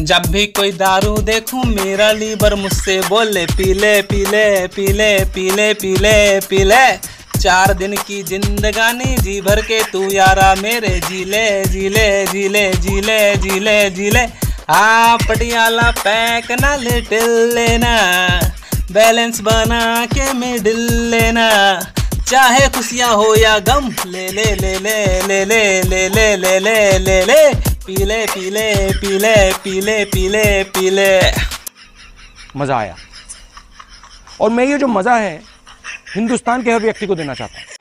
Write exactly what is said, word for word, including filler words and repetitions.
जब भी कोई दारू देखूं मेरा लीवर मुझसे बोले पीले पीले पीले पीले पीले पीले। चार दिन की जिंदगानी जी भर के तू यारा मेरे जीले जीले जीले जीले जीले जीले। आ पटियाला पैक ना लिटिल लेना, बैलेंस बना के मिडिल लेना। चाहे खुशियाँ हो या गम ले ले ले ले ले ले ले ले ले ले ले ले। पीले पीले पीले पीले पीले पीले। मजा आया और मैं ये जो मजा है हिंदुस्तान के हर व्यक्ति को देना चाहता हूँ।